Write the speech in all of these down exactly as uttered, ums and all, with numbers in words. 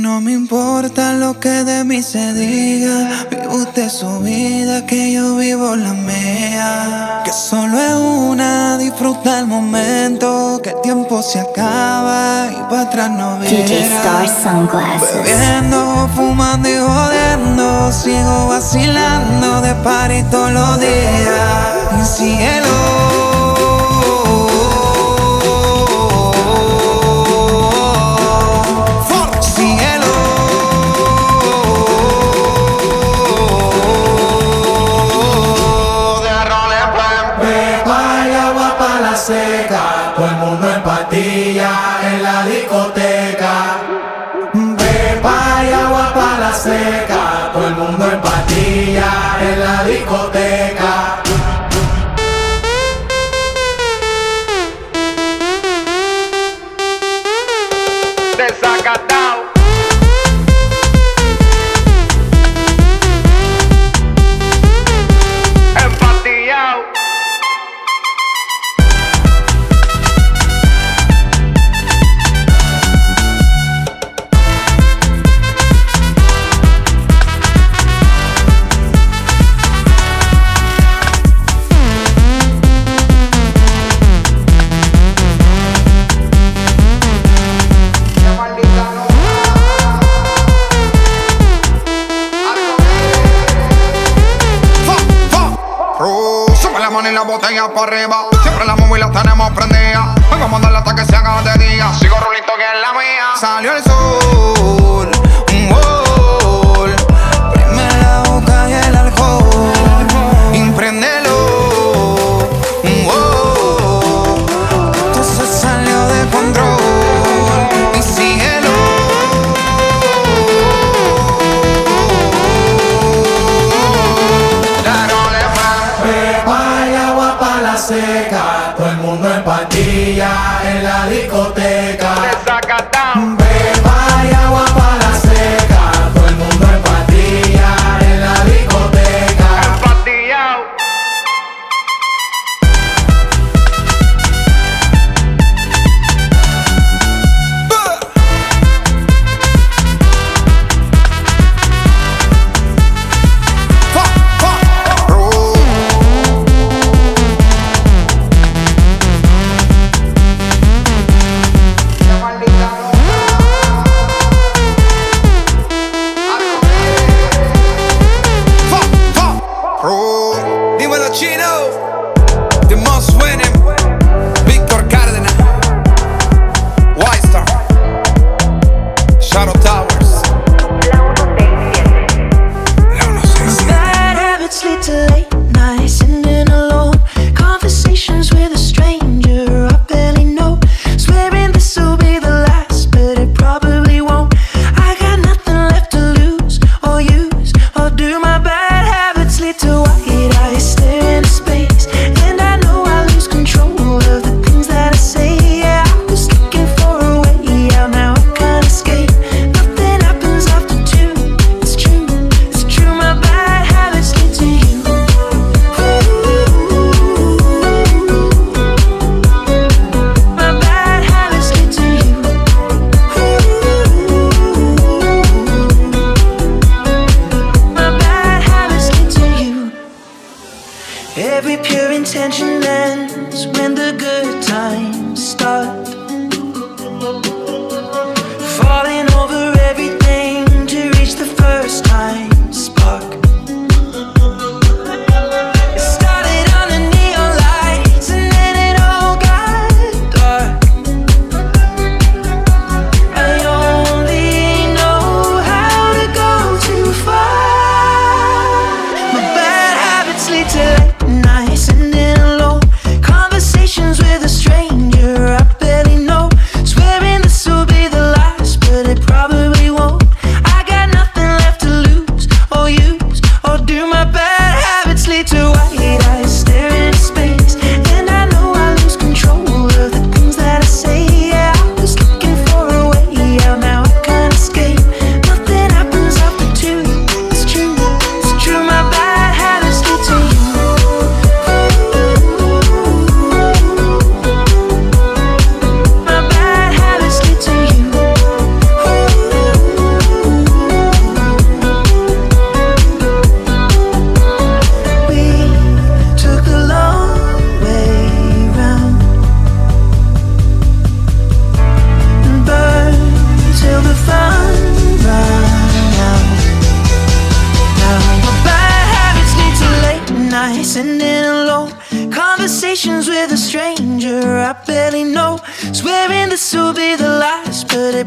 no me importa lo que de mí se diga. Vive usted su vida, que yo vivo la mía. Que solo es una, disfruta el momento. Que el tiempo se acaba y para atrás no verá. D J Star Sunglasses. Bebiendo, fumando y jodiendo, sigo vacilando de party todos los días. Mi cielo. Seca, todo el mundo en patilla en la discoteca. Pepa y agua pa' la seca, todo el mundo en patilla en la discoteca. Desacatao. Empatillao. Y la botella para arriba, siempre la móvil la tenemos prendida. Vengo a mandarla hasta que se haga de día. Sigo rulito que es la mía. Salió el sol, un gol. Prime la boca y el alcohol. Impréndelo, un gol. Esto se salió de control. Y síguelo. Seca, todo el mundo en patilla en la discoteca. Desacatao. Pepa y agua pa' la seca, todo el mundo en patilla en la discoteca. Empatillao. Nothing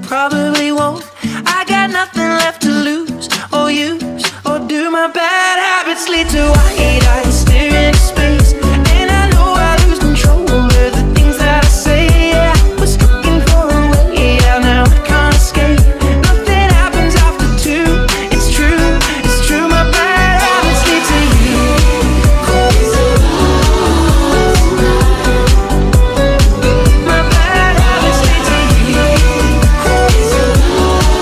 probably won't. I got nothing left to lose or use, or do my bad habits lead to white eyes staring into space? And I know I lose control over the things that I say. Yeah, I was looking for a way out, now I can't escape. Nothing happens after two, it's true, it's true. My bad habits lead to you. My bad habits lead to you.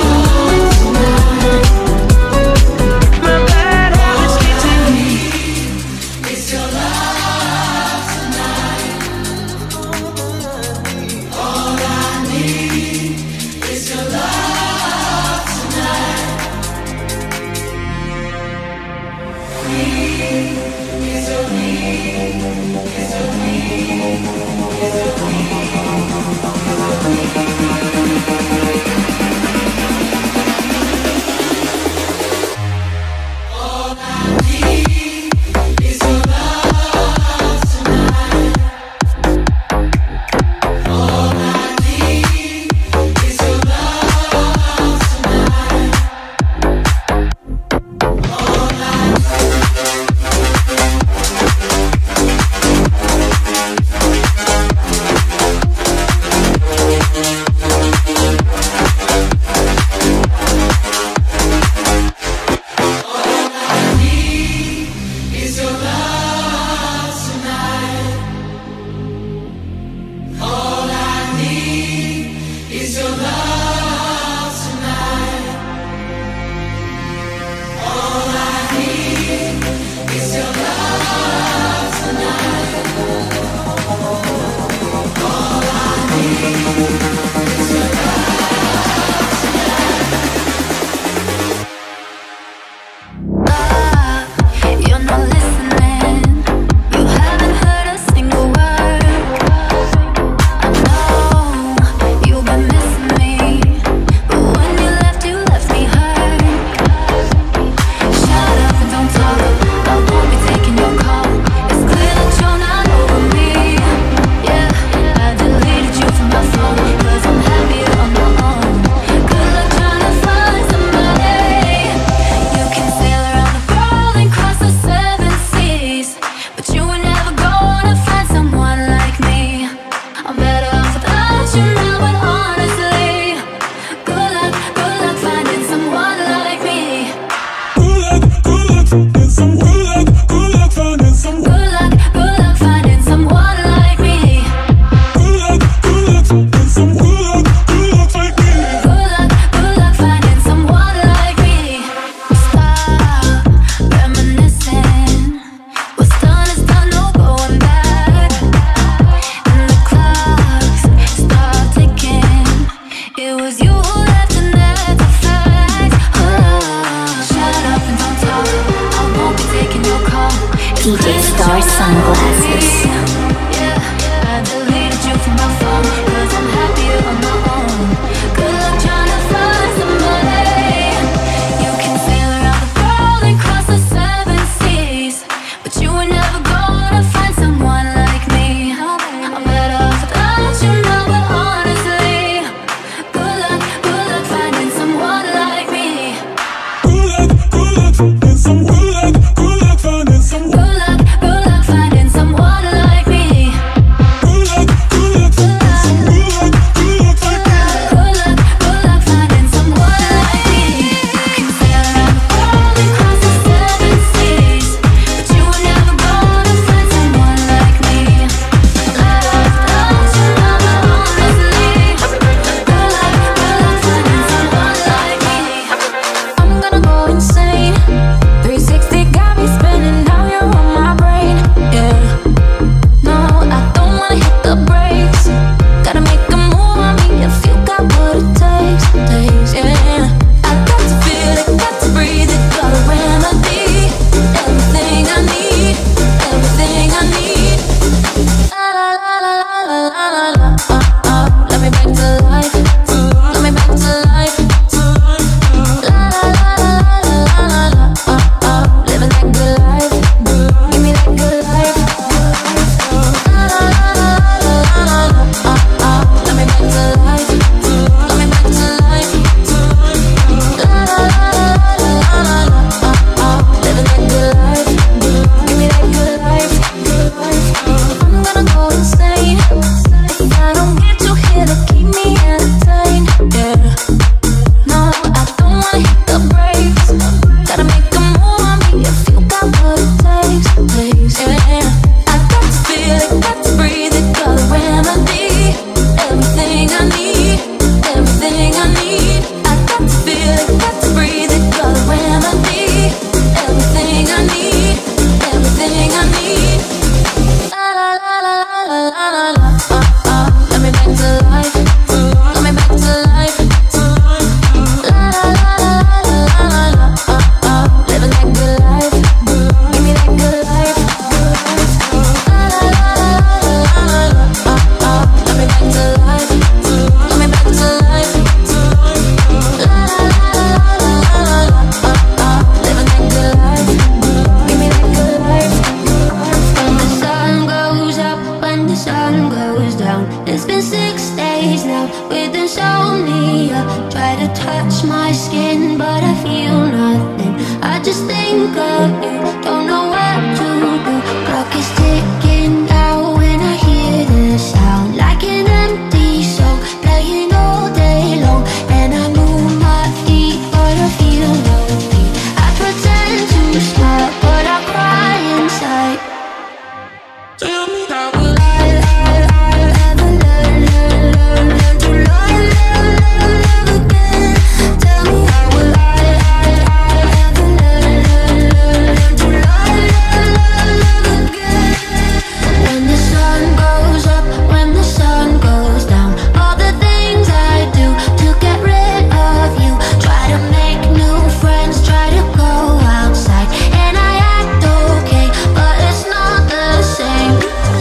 my skin, but I feel nothing. I just think of you, don't know what to do. Clock is ticking down when I hear the sound, like an empty soul playing all day long. And I move my feet, but I feel no beat. I pretend to smile, but I cry inside. Tell me how will I, I, I ever learn, learn, learn, learn to love, love, love, love again? Tell me how will I, I, I ever learn, learn, learn, learn to love, love, love, love again? When the sun goes up, when the sun goes down, all the things I do to get rid of you. Try to make new friends, try to go outside, and I act okay, but it's not the same.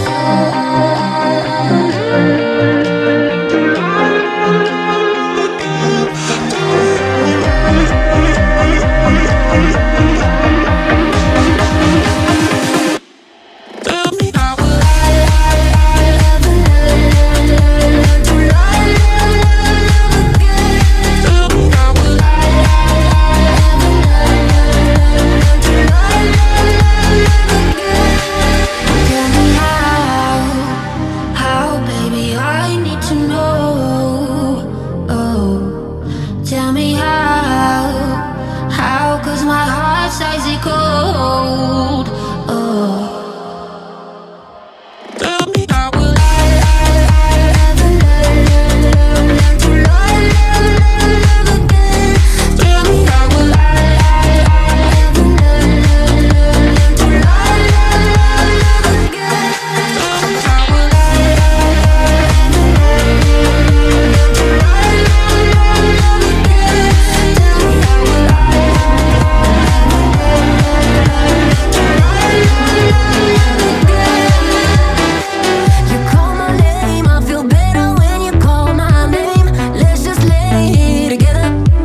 Tell me how will I, I, I ever learn, learn, learn, learn to love, love, love, love again? Tell me how will I, I, I ever learn, learn, learn, learn to love, love, love, love again? Tell me how, how, baby, I need to know. Oh, tell me how, how, 'cause my heart's icy cold. Oh. Tell me how will I, I, I ever learn, learn, learn, learn to love, love, love, love again? Tell me how will I, I, I ever learn, learn, learn, learn to love, love, love, love again? Tell me how will I, I, I ever learn, learn, learn to love, love, love, love again? Tell me how will I, I, I ever learn, learn, learn to love, love, love, love again? You call my name, I feel better when you call my name. Let's just lay together.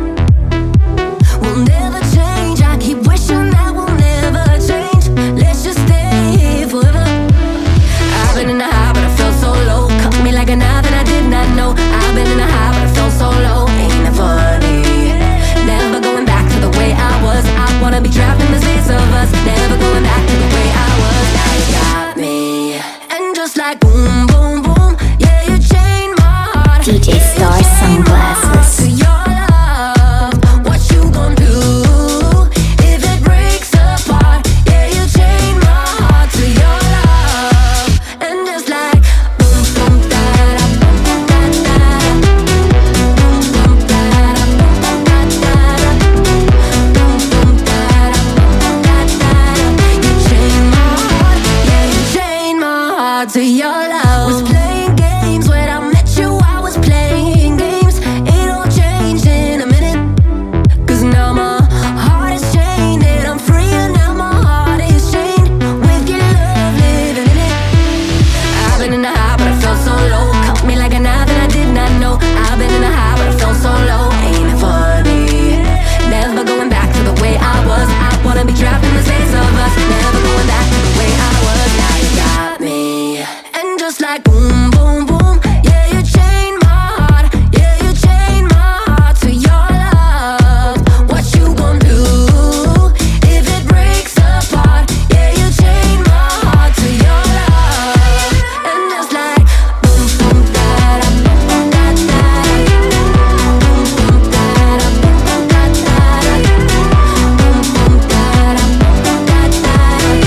We'll never change. I keep wishing that we'll never change. Let's just stay forever. I've been in a high, but I felt so low. Cut me like a knife and I did not know. I've been in a high, but I felt so low. Ain't it funny? Never going back to the way I was. I wanna be trapped in the space of us. Never going back to the way I was. Now you got me. And just like boom, boom, boom, yeah, you changed my heart. D J Star Sunglasses. To your love, what you gon' do if it breaks apart? Yeah, you changed my heart to your love. And just like boom, boom, da da, boom, boom, da da, boom, boom, da da, boom, boom, da da, boom, boom, da da, boom, boom, da da. You changed my heart, yeah, you changed my heart to your love. Was playing games when I met you, I was playing games. It all changed in a minute, 'cause now my heart is chained and I'm free, and now my heart is chained with your love living in it. I've been in a high, but I felt so low. Cut me like a knife and I did not know. I've been in a high, but I felt so low. Ain't it funny? Never going back to the way I was. I wanna be trapped in the space of us. Never going back to the way I was. Now you got me. And just like boom, boom, boom, yeah, you changed my heart. Yeah, you changed my heart to your love. What you gon' do if it breaks apart? Yeah, you changed my heart to your love. And just like boom, boom, da da, boom, boom, da da, boom, boom, da da, boom, boom, da da, boom, boom, da da, boom, boom, da da,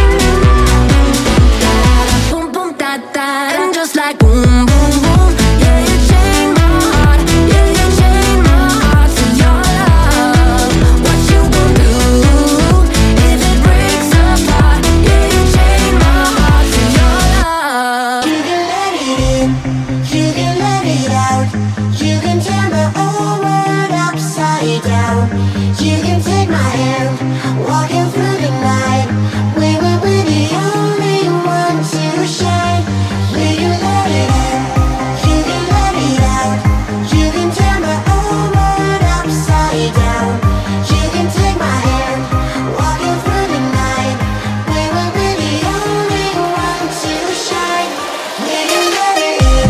boom, boom, da da. And just like boom, boom, boom, yeah, you changed my heart. Yeah, you changed my heart to your love. What you gon' do if it breaks apart? Yeah, you changed my heart to your love. You can let it in, you can let it out. You can turn my whole world upside down. You can take my hand, walking through the night. We will be the only ones to shine. We can let it in, you can let it out. You can turn my whole world upside down. You can take my hand, walking through the night. We will be the only ones to shine. We can let it in.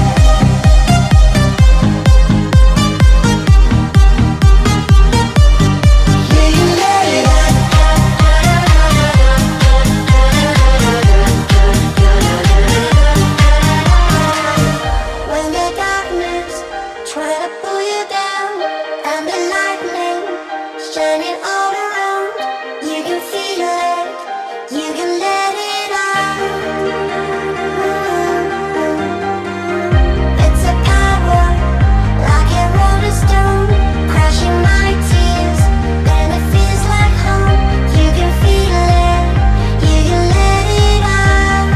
shining all around. You can feel it, you can let it out. It's a power like a rolling stone, crushing my tears, and it feels like home. You can feel it, you can let it out.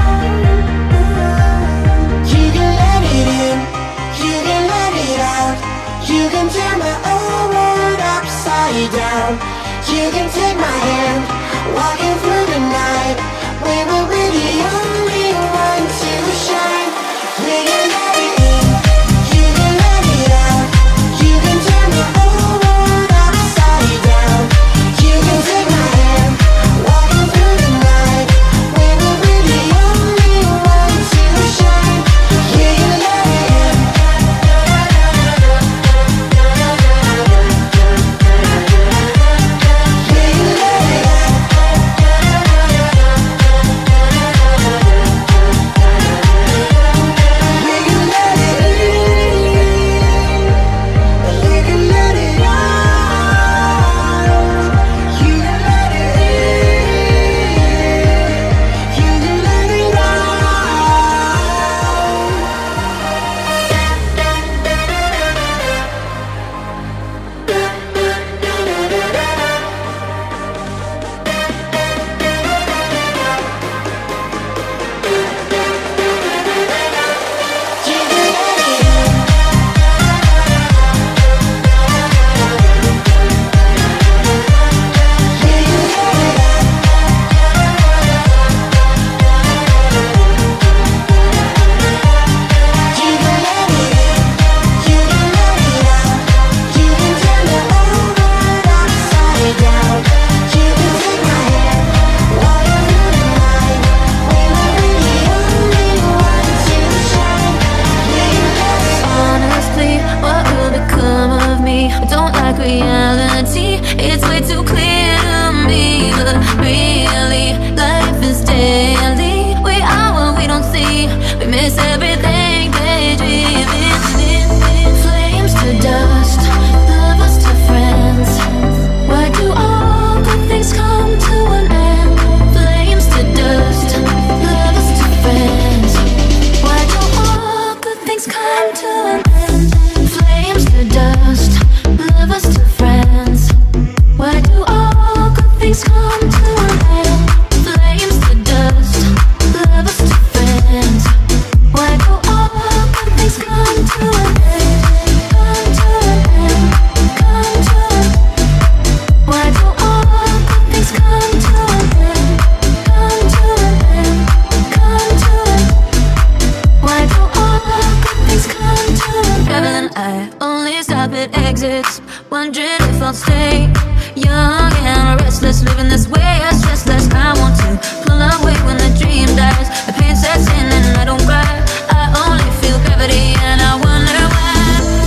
You can let it in, you can let it out. You can turn my whole world upside down. You can take my hand, walking through the night. We will be the only one to shine. We can let it in, you can let it out. You can turn my whole world upside down. You can take my hand, walking through the night. We will be the only one to shine. We can let it in. Honestly, what will become of me? I don't like reality, it's way too clear to me. But really, life is daily. We are what we don't see, we miss everything, daydreaming. Flames to dust, lovers to friends. Why do all good things come to an end? Flames to dust, lovers to friends. Why do all good things come to an end? Flames to dust, lovers to friends. Why do all good things come to an end? Flames to dust, lovers to friends. Why do all good things come to an end? Come to an end, come to an end. Why do all good things come to an end? Come to an end, come to an end. Why do all good things come to an end? Traveling, I only stop at exits, wondering if I'll stay young and restless, living this way as restless. I want to pull away when the dream dies. The pain sets in and I don't cry. I only feel gravity and I wonder why.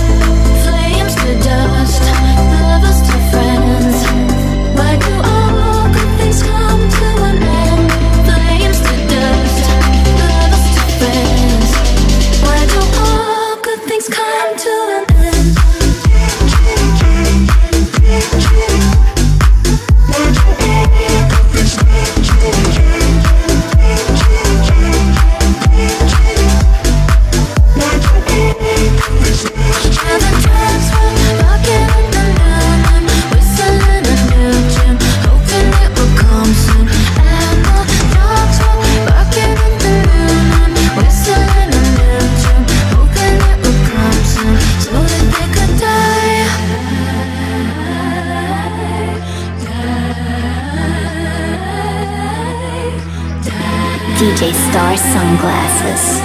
Flames to dust, lovers to friends. Why do all good things come to an end? Flames to dust, lovers to friends. Why do all good things come to an end? D J Star Sunglasses.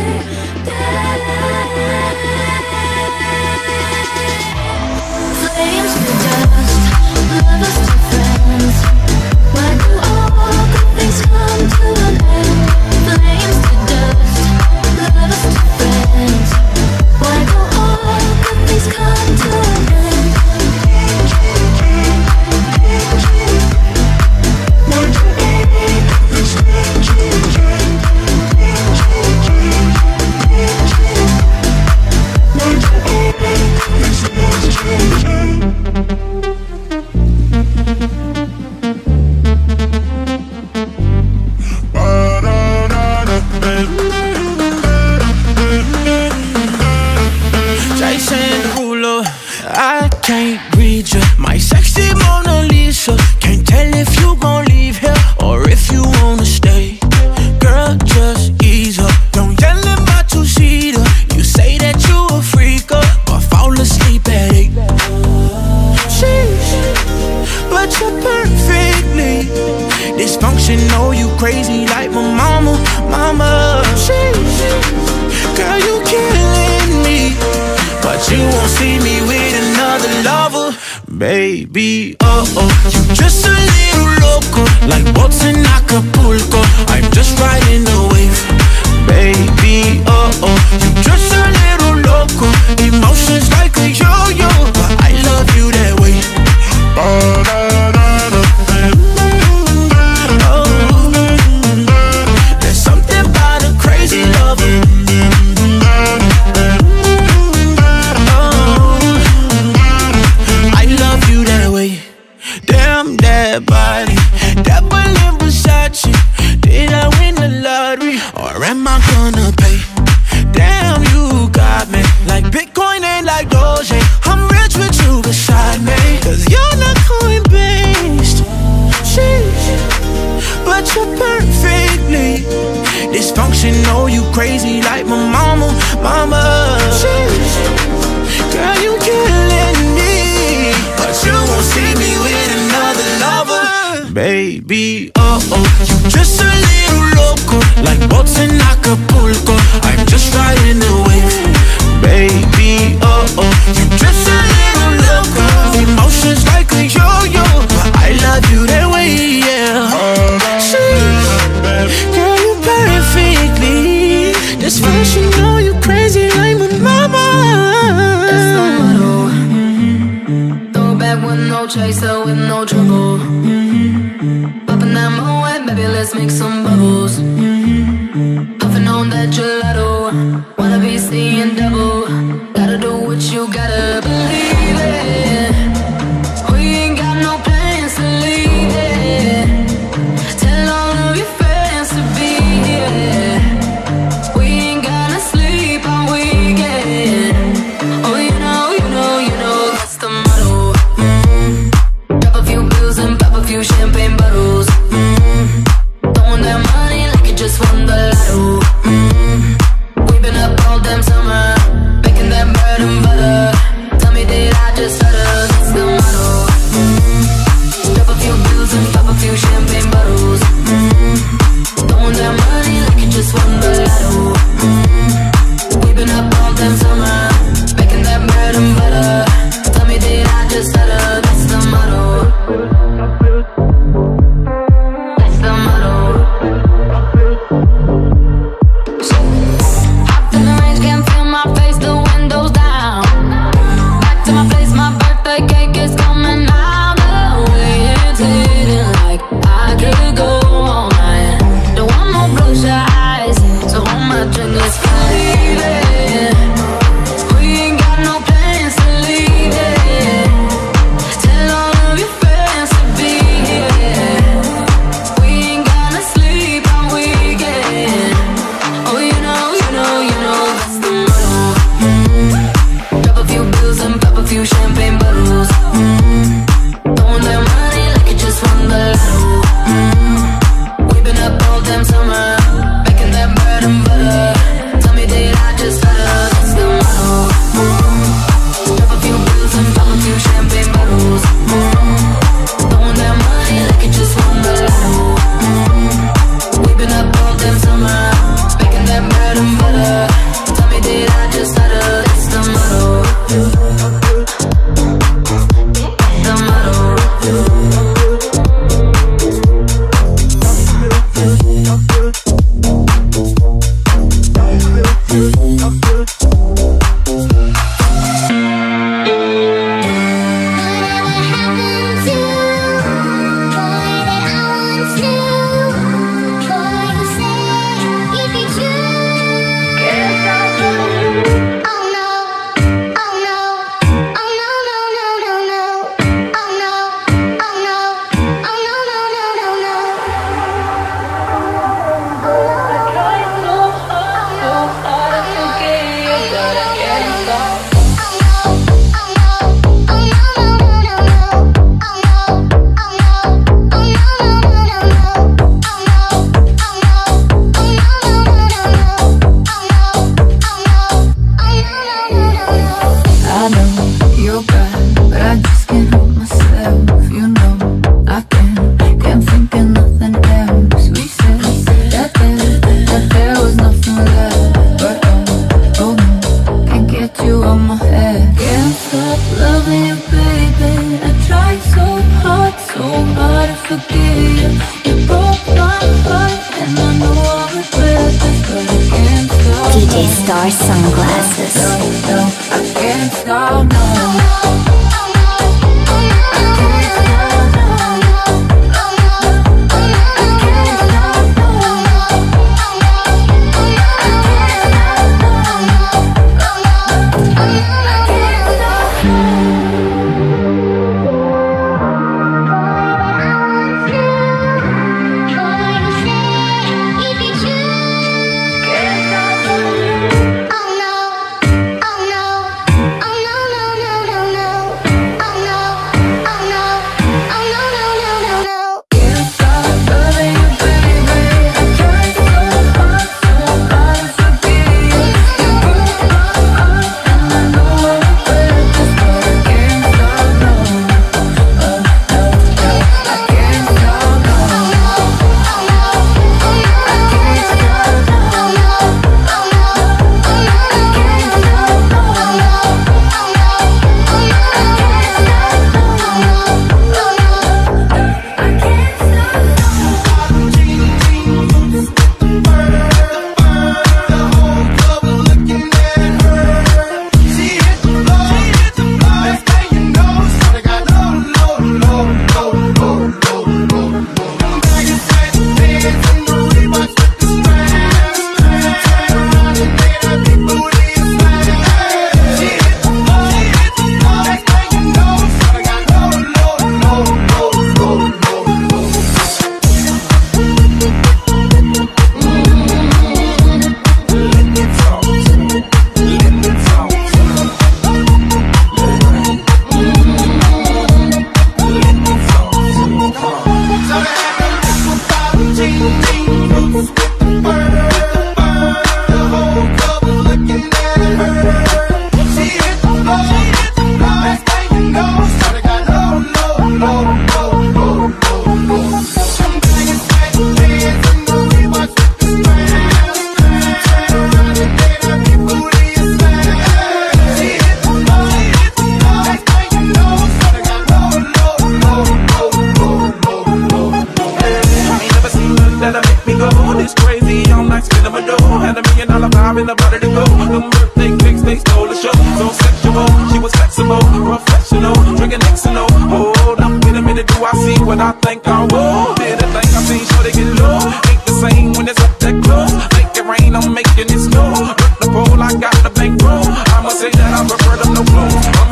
Flames to dust, lovers to friends. Why do all good things come to an end? Flames to dust, lovers to friends. Why do all good things come to an end? Why do all good things come to an end? Dysfunctional, you crazy like my mama, mama. She, girl, you killing me, but you won't see me with another lover, baby. Oh oh, you just a little loco, like boats in Acapulco. I'm just riding the wave, baby. Oh oh, you just a little loco, emotions like a yo-yo, but I love you that way. Oh, there's something about a crazy lover. Damn that body, that Berlin Versace. Did I win the lottery, or am I gonna pay? Damn, you got me like Bitcoin and like Doge. I'm rich with you beside me, cause you're not coin-based. Sheesh, but you're perfectly dysfunctional, you crazy like my mama, mama. Sheesh, girl, you killing me, but you won't see me with another lover, baby. Oh oh, you just a little loco, like boats in Acapulco. I'm just riding the wave, baby. Oh oh, you just a little loco, emotions like a yo-yo, but I love you that way, yeah. Girl, you perfectly dysfunctional, you crazy like my mama. That's the motto. Throw back with no chaser, with no trouble. Popping that Moet, baby, let's make some bubbles. Puffing on that gelato, wanna be seeing double. Gotta do what you gotta believe it. We ain't got no plans to leave it. Tell all of your friends to be here. We ain't gonna sleep all weekend. Oh, you know, you know, you know, that's the motto. Mm-hmm. Drop a few bills and pop a few champagne bottles. Mm-hmm. Throwing that money like you just won the lotto. Mm-hmm. We've been up forgive you. You broke my heart, and I know I regret this, but I can't stop. D J Star Sunglasses. No, no, I can't stop, no.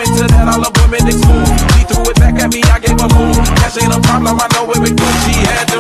I know it because she had